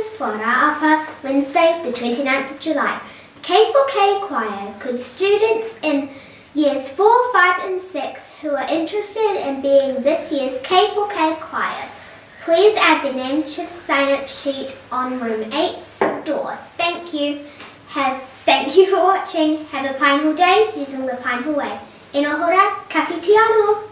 announcements for Ra'apa, Wednesday the 29th of July. K4K Choir. Could students in years 4, 5 and 6 who are interested in being this year's K4K Choir, please add their names to the sign-up sheet on room 8's door. Thank you. Thank you for watching. Have a Pinehall day using the Pinehall Way. E nohora, ka kite anō.